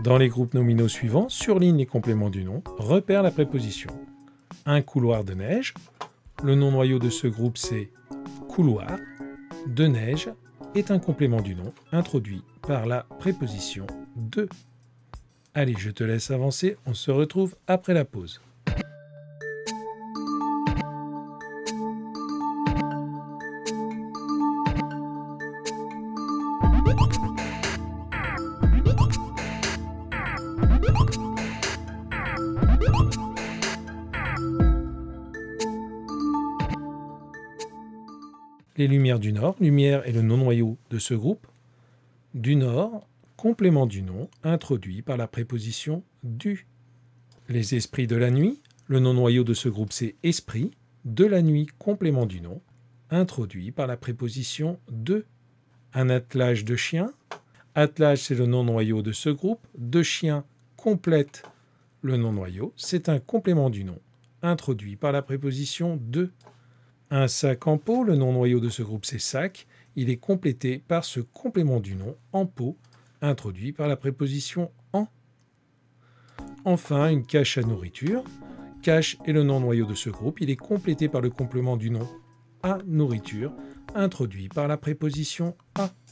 Dans les groupes nominaux suivants, surligne les compléments du nom, repère la préposition. Un couloir de neige. Le nom noyau de ce groupe, c'est couloir. De neige est un complément du nom introduit par la préposition de. Allez, je te laisse avancer, on se retrouve après la pause. Les lumières du Nord, lumière est le nom noyau de ce groupe. Du Nord, complément du nom introduit par la préposition du. Les esprits de la nuit, le nom noyau de ce groupe c'est esprit. De la nuit, complément du nom introduit par la préposition de. Un attelage de chiens. Attelage c'est le nom noyau de ce groupe. De chien complète le nom noyau. C'est un complément du nom introduit par la préposition de. Un sac en peau, le nom noyau de ce groupe c'est sac. Il est complété par ce complément du nom en peau, introduit par la préposition en. Enfin, une cache à nourriture. Cache est le nom noyau de ce groupe. Il est complété par le complément du nom à nourriture, introduit par la préposition à.